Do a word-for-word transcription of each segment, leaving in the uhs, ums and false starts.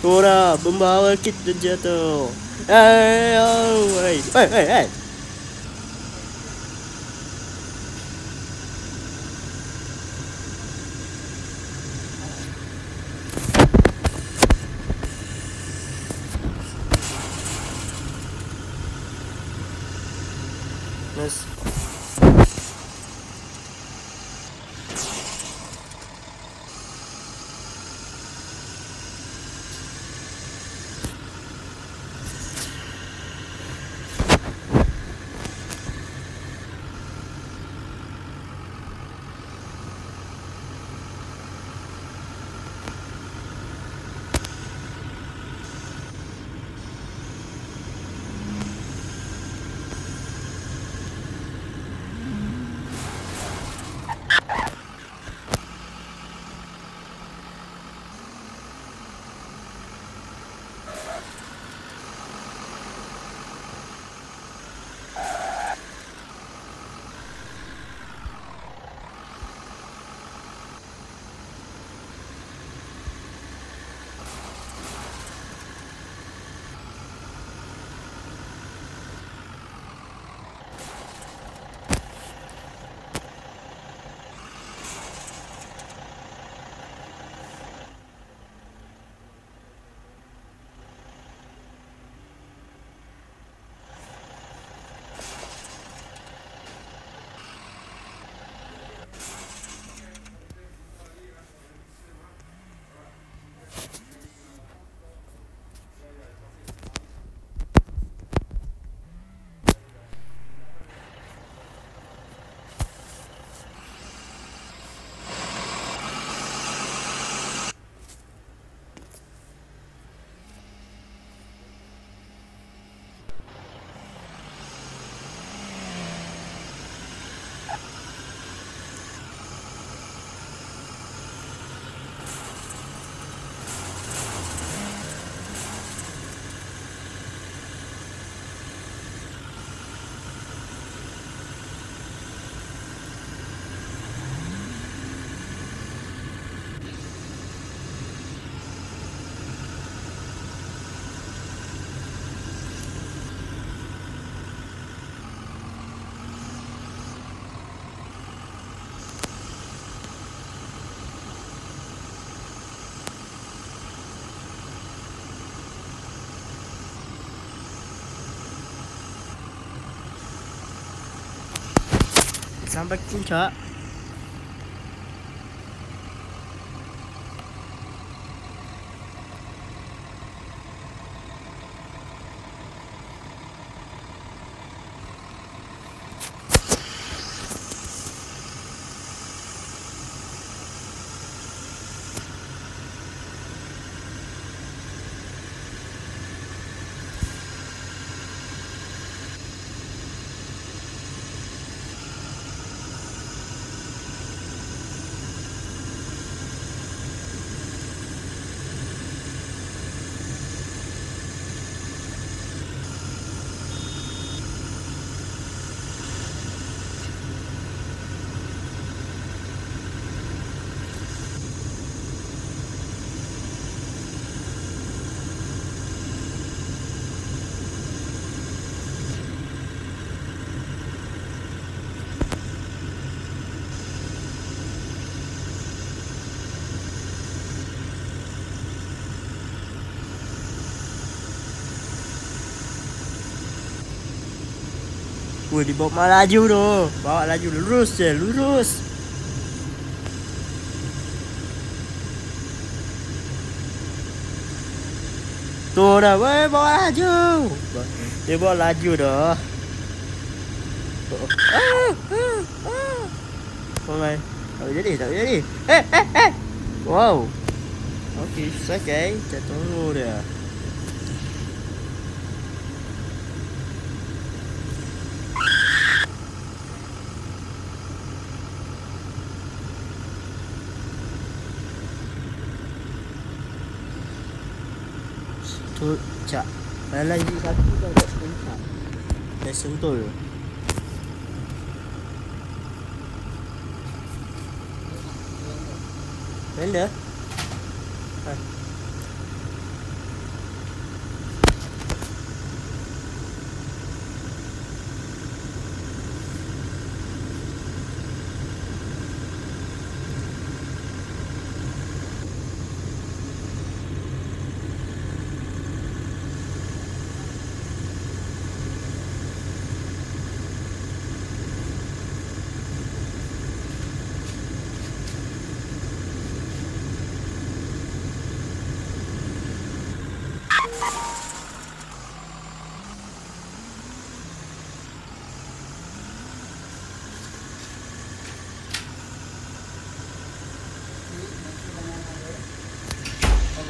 Tora membawa kita jatuh. Hei, hei, hei, hei, hei. Yes. Sampai puncak. Wih, dibawa laju tu. Bawa laju lurus je, lurus. Tu dah, weh, bawa laju. Dia bawa laju dah. Ah, ah, ah. Oh my. Tak jadi, tak jadi. Eh, eh, eh. Wow. Okey, selesai. Kita tunggu dia. Puncak. Lagi satu dah kat puncak. Dah sentul. Mana? Ha.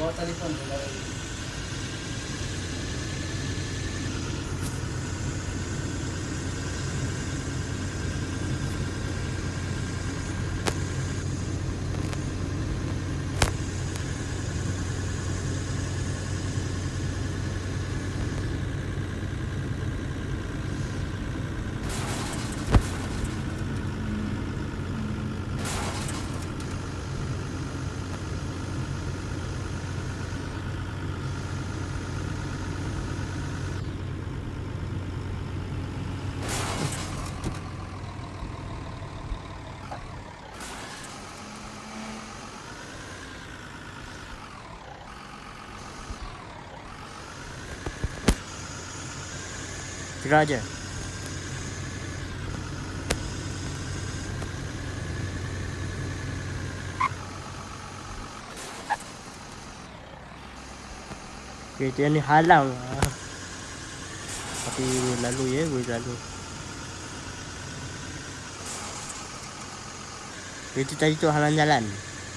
bawa telepon dulu. Gerak aja. Okay, dia ni halang. Tapi lalu ya, boleh lalu. Itu tadi tu halang jalan.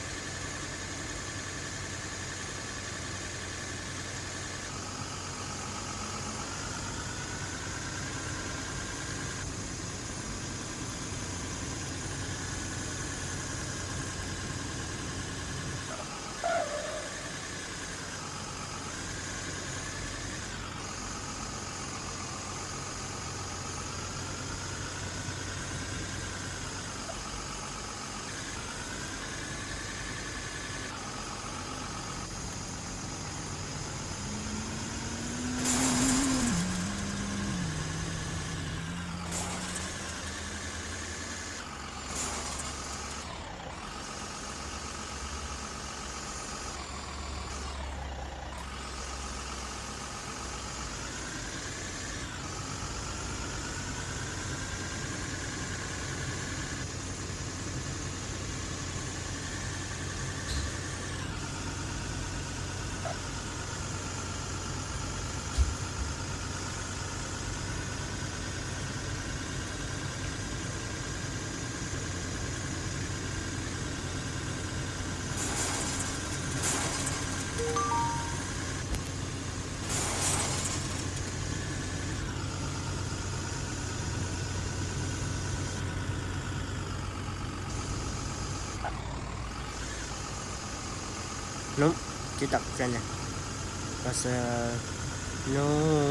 No, kita tak sana. Pasal no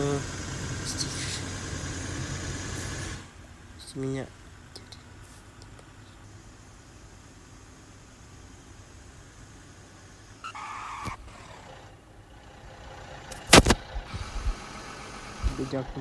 minyak. Bijak ni.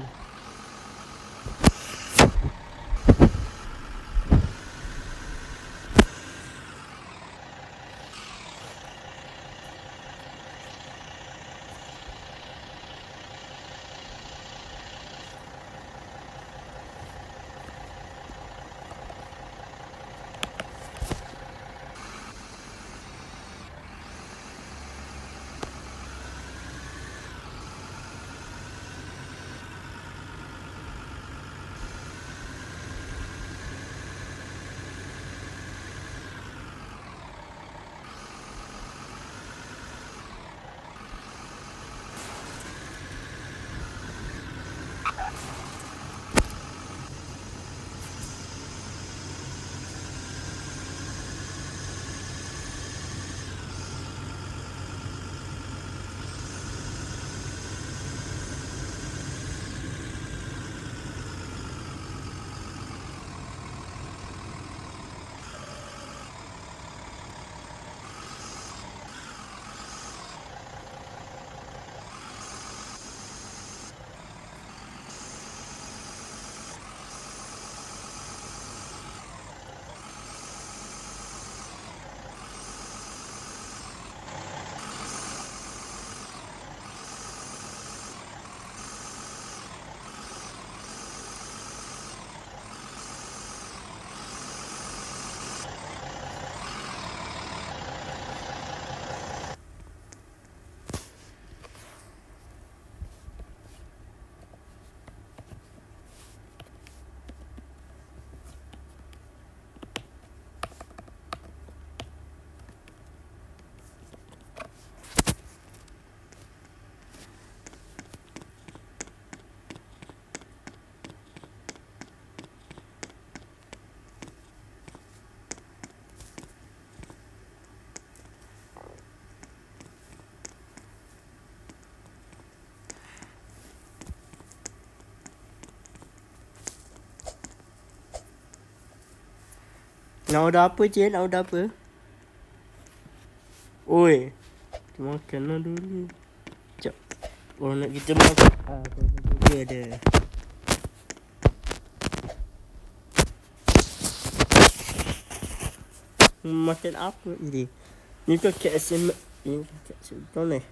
Nak order apa je? Nak order apa? Oi. Kita makan lah dulu. Sekejap. Kalau nak kita makan. Ah, dia ada. Makan apa ini? Ni kau K S M. Ni K S M kau ni.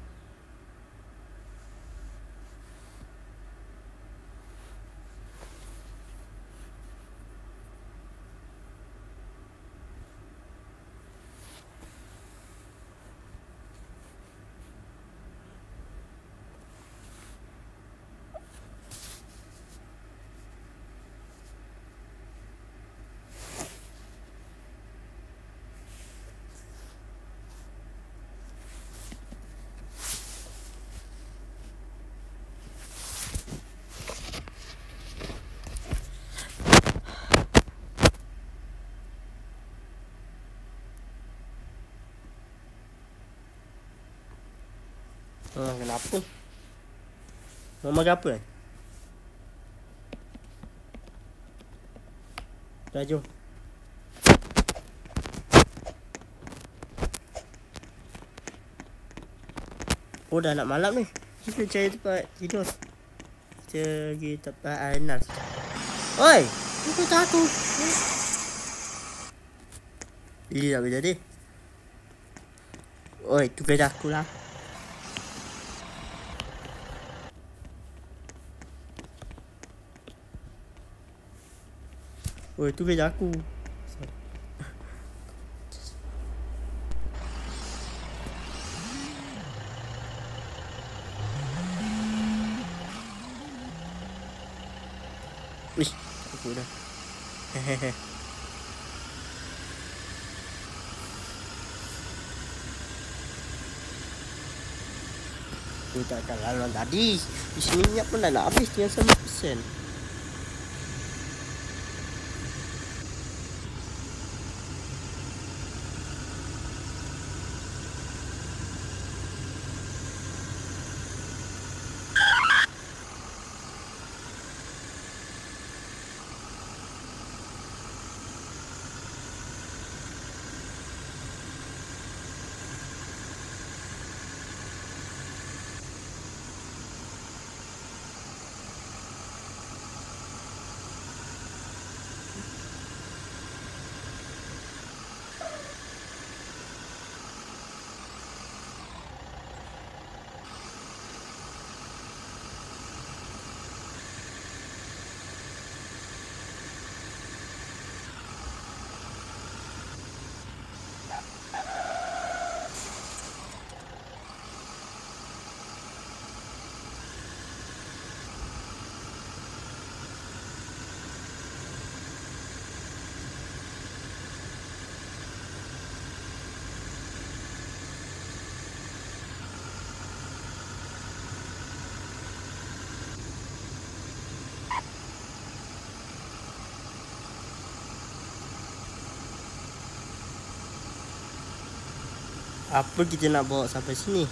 Ah, kenapa? Mau makan apa? Dah jom. Oh dah nak malam ni. Kita cari tempat tidur. Kita pergi tempat Anas. Oi, tunggu tak aku. Ini tak boleh jadi. Oi, tu kerja aku lah. Oi, tu kerja aku. Wih, aku dah. Hehehe. Aku tak akan lalu tadi. Di sini minyak pun dah nak habis tinggal sembilan persen. Apa kita nak bawa sampai sini?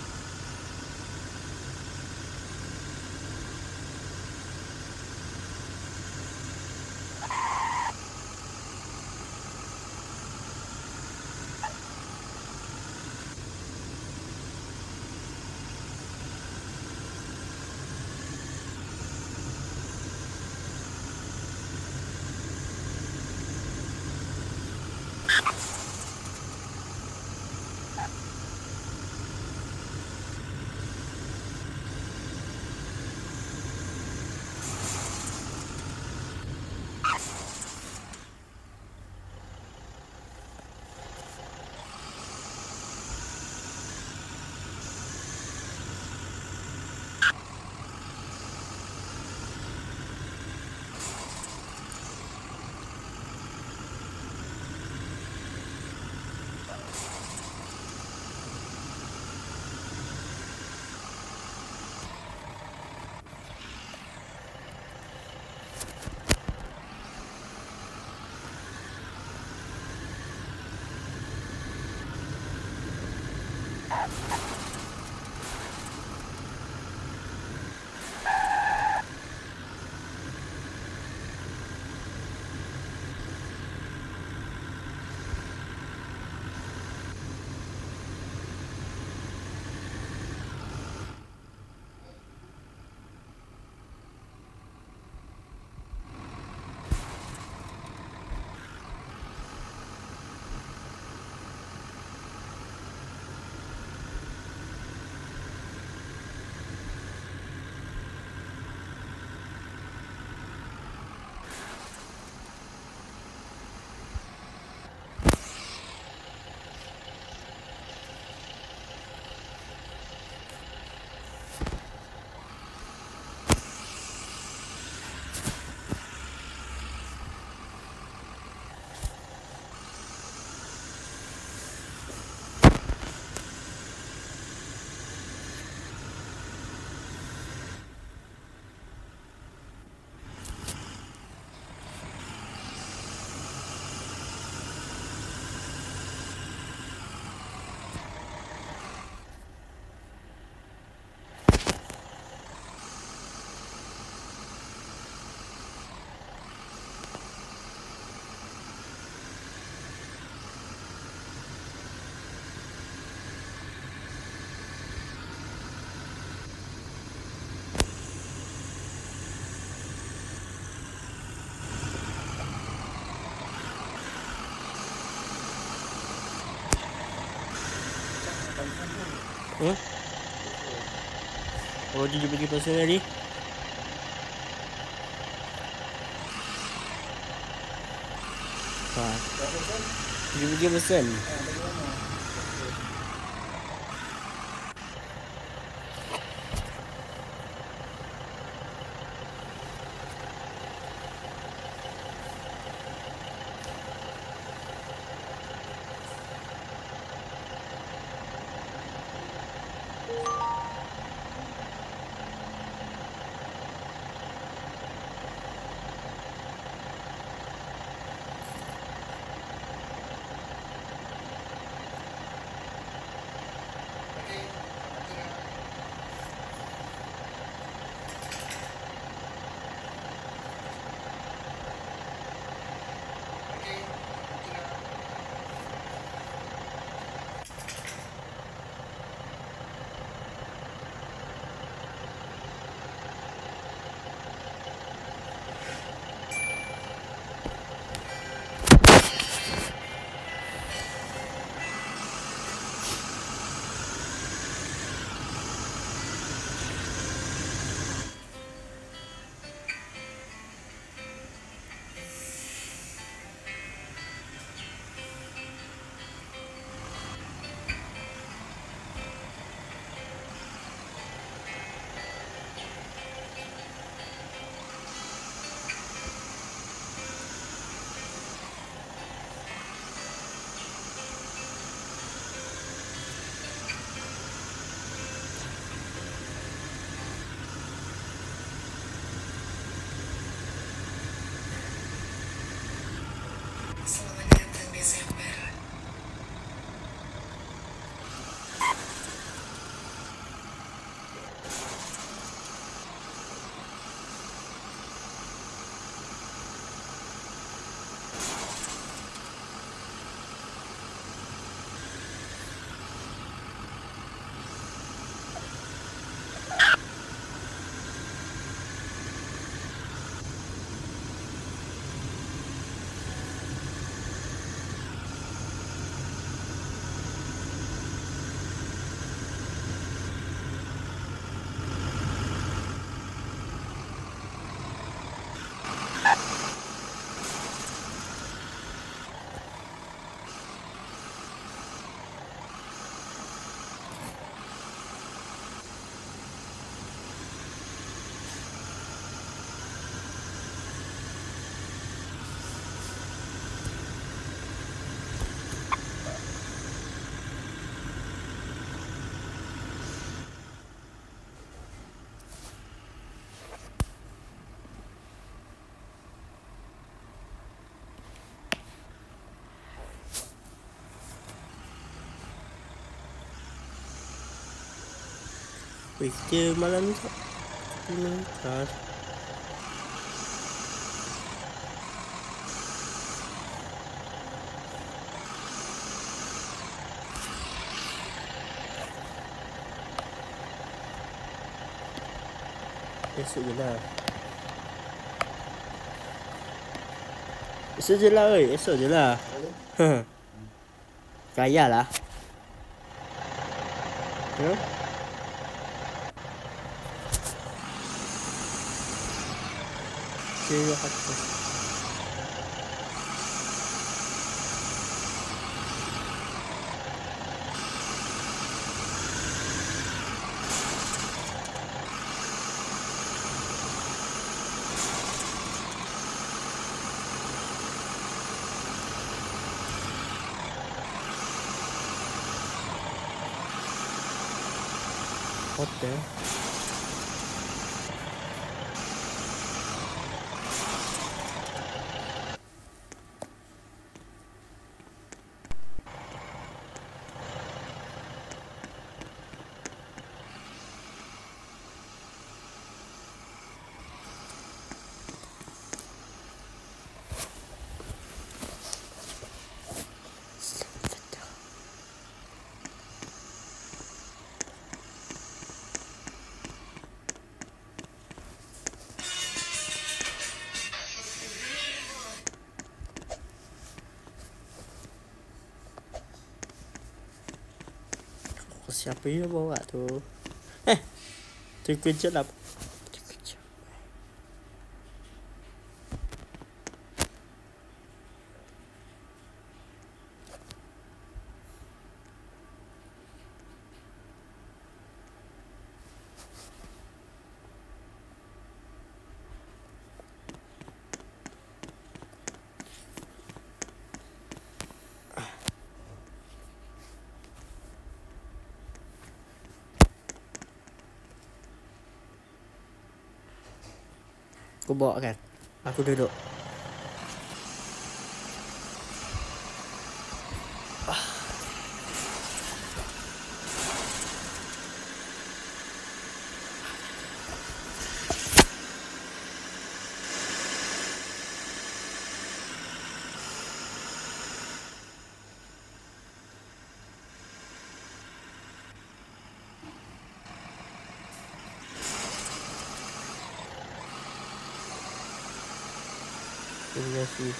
Hmm? Oh, tujuh puluh tiga persen tadi. Wah, tujuh puluh tiga persen. Selamat datang Desember. Wih, dia malam ni tak meningkat. Esok je lah. Esok je lah, oi. Esok je lah. Huh. Kaya lah. Huh? Terima kasih. Hotel. siapa yang bawa tu? Eh, terkejut lah. Terkejut. Aku bawa kan. Aku duduk. Terima kasih.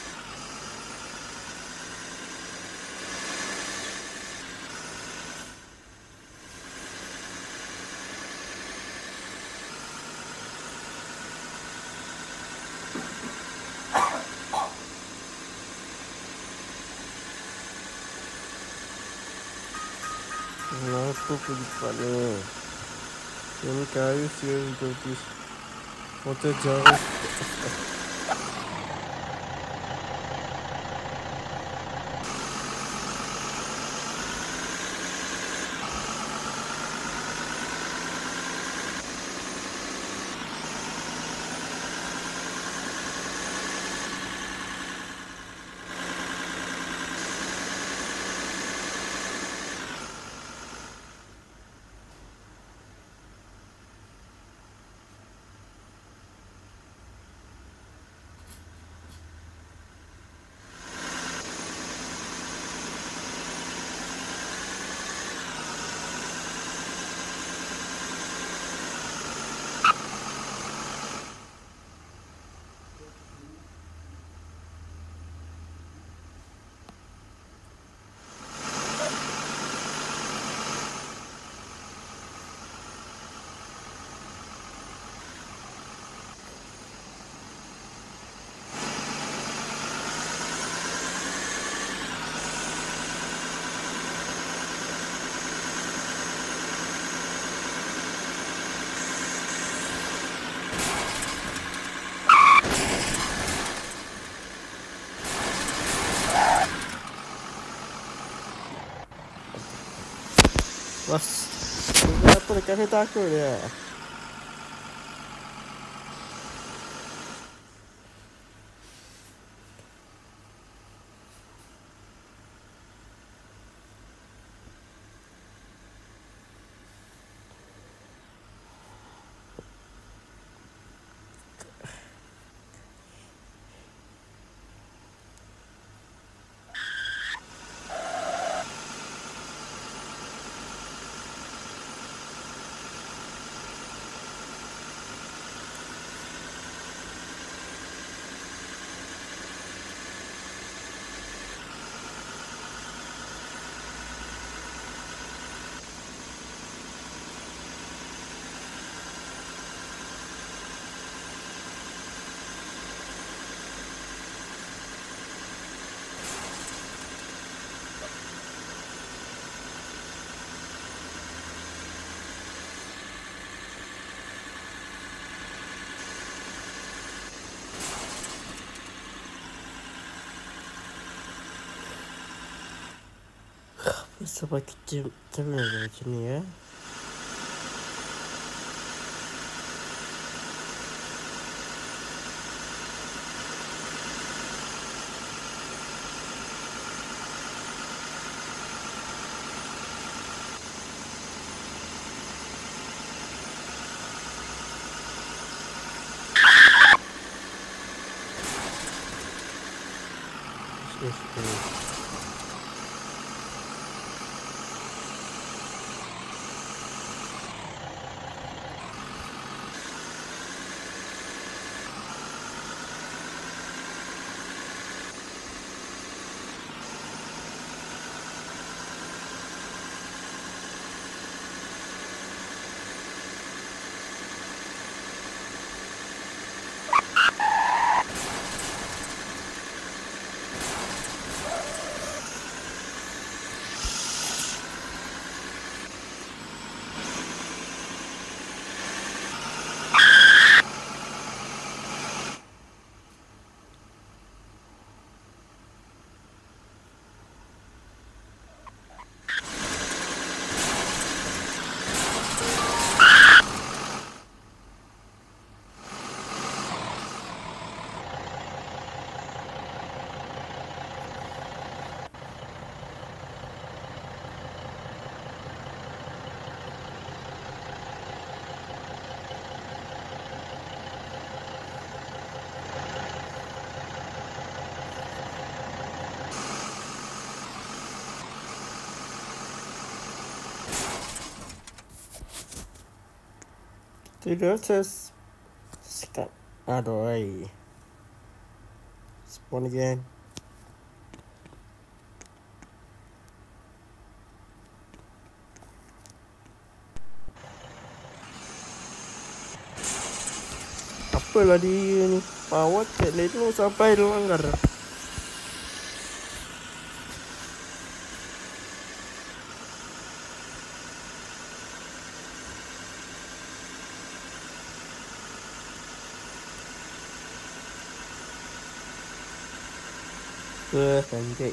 Kenapa pulipatnya? Ini kayu siang terus motor jauh. Mas, kenapa dekat saya takut dia? Sampai kecil macam mana macam ni ya? Yes, yes. Tidur terus. Sekat. Aduh. Ay. Spawn again. Apalah dia ni. Power cat lelong sampai langgar. Ke cantik.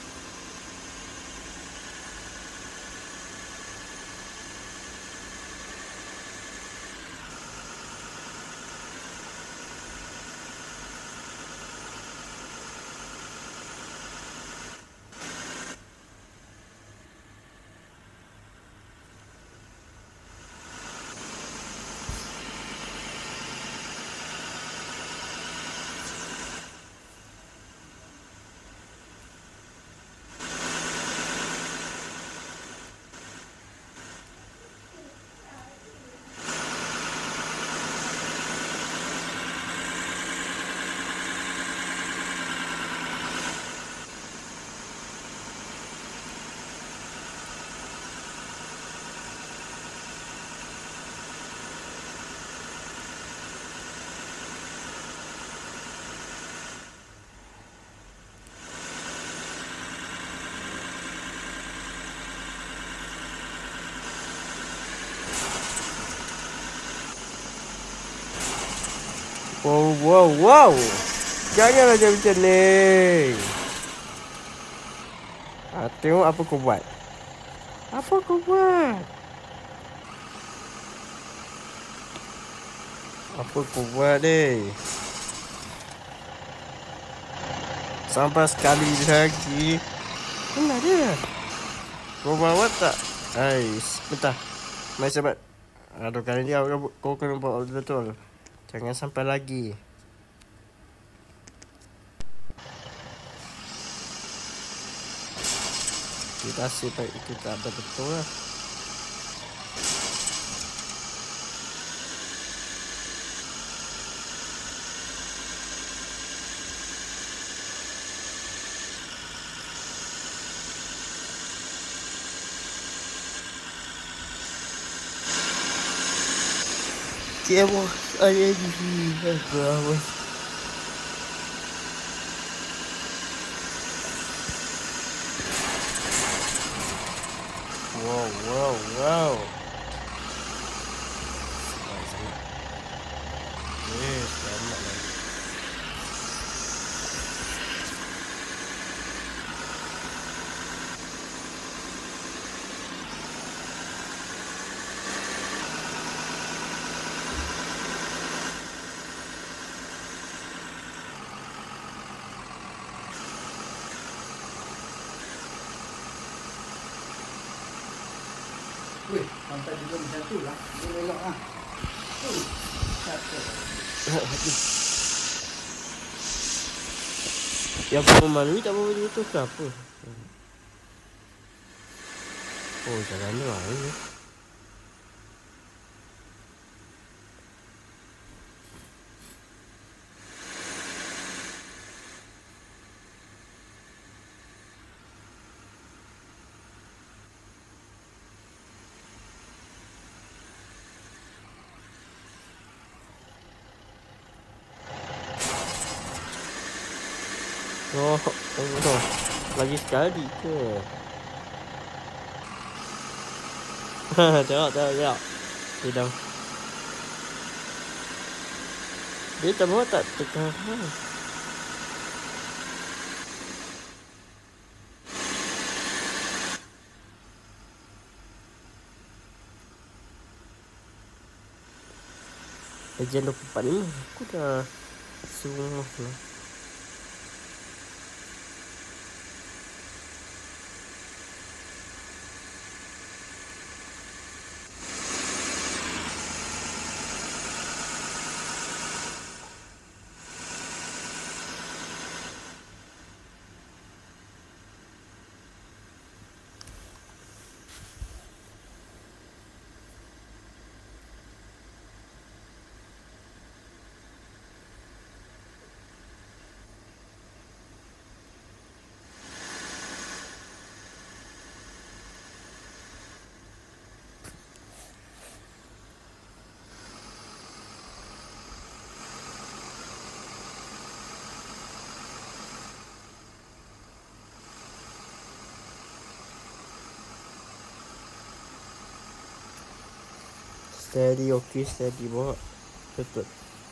Wow, wow, wow. Janganlah jadi macam ni. Ha, tengok apa kau buat. Apa kau buat? Apa kau buat ni? Sampai sekali lagi. Mana dia? Kau bawa tak? Hai, bentar. Mari sahabat. Aduh, kali ni kau kena bawa betul. Jangan sampai lagi. Kita asyik baik kita ada betul lah. Siapa ada di sini? Berapa? Wow, wow, wow. Eh, selamat lah. Weh, sampai juga macam tu lah. Dia elok lah. Ui, satu. Yang pemandu tak apa begitu ke apa? Oh, jalan ni lah ni. Oh, oh, oh, lagi sekali ke? Tengok, tengok, tengok. Dia dah. Dia tak bawa tak tekan. Legend dua puluh empat ni aku dah semua lah. Steady, okey, steady bawa. Betul.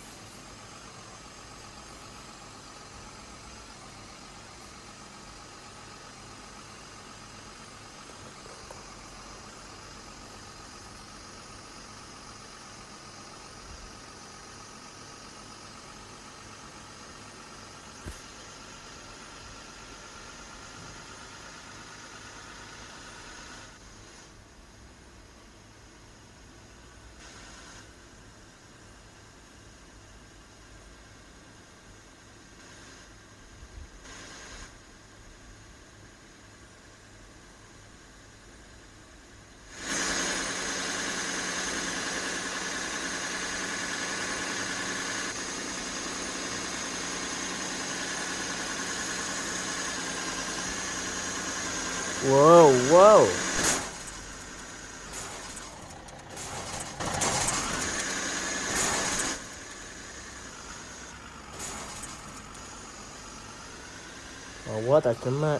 Wow, wow. Awak tak cemat.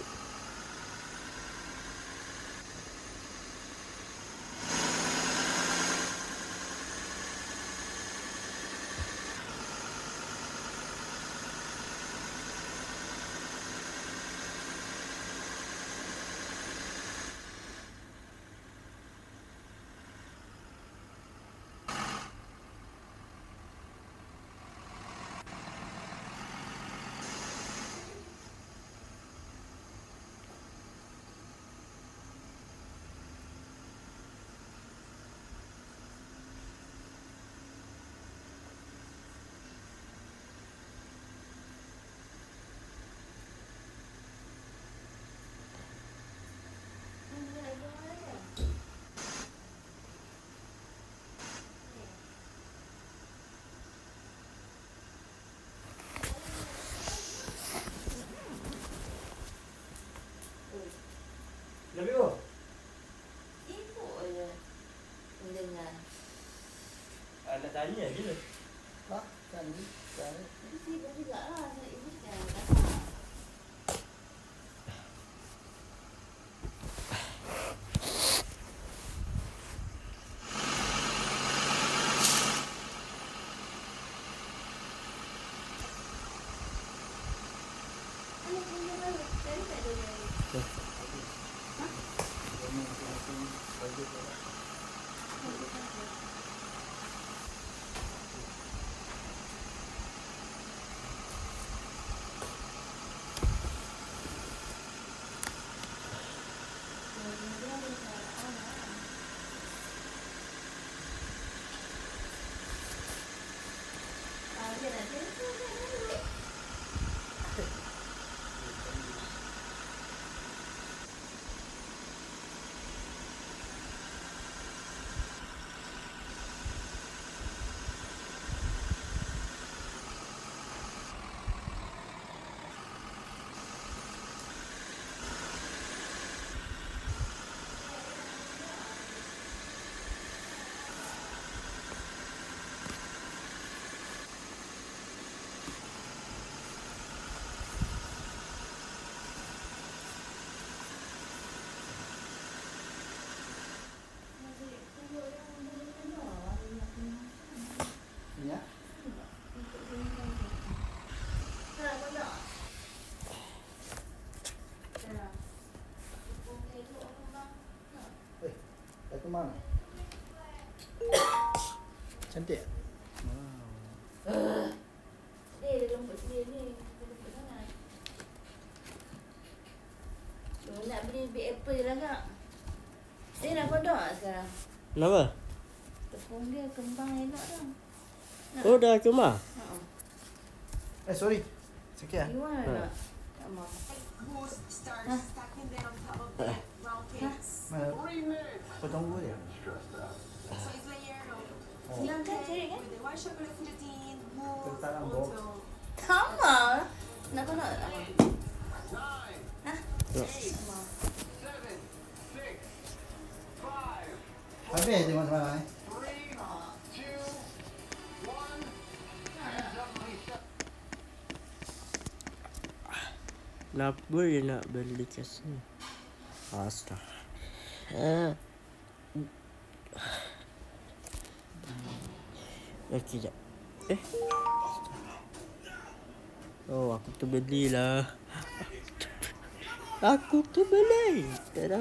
Lebih oh. Sibuk je mendengar. Ah, nak tanya bila? Ha? Kan ni. Kan. Tapi sibuk jugalah. Sebab ibu sekarang kasar. Anak punya baru. Dari tak ada lagi. Ya. Eh, dah ke mana? Cantik. Dia ada lembut dia ni. Dia lembut sangat. Oh, nak beli big apple lah kak. Dia nak kodok tak sekarang? Kenapa? Tepung dia kembang elok dah. Nak? Oh, dah ke rumah? Haa. Eh, sorry. Sikit ah. You want or not? Tak mahu. Who's starts Huh? stacking them on top of the round cakes. Mana? Kau tunggu dia. So it's layered on Oh. Senang kan cari kan? with the white chocolate fondant, mousse, Kental lambung. also Sama. Nak kodok tak? Tak mahu. Hah? Ya. Tak mahu. Habis dia mana-mana eh. Kenapa dia nak beli kat sini? Astaga. Ah. Eh, kejap. Eh. Oh, aku terbelilah. Aku terbeli. Tada.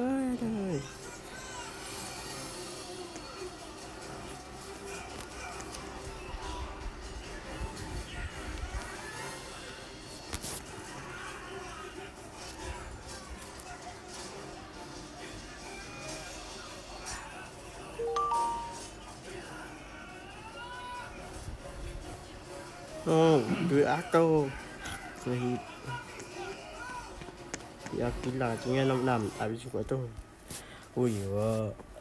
Oh, duit aku. Sahib. Ya, kila. Tinggal enam enam. Habis cukup tu. Oh, ya.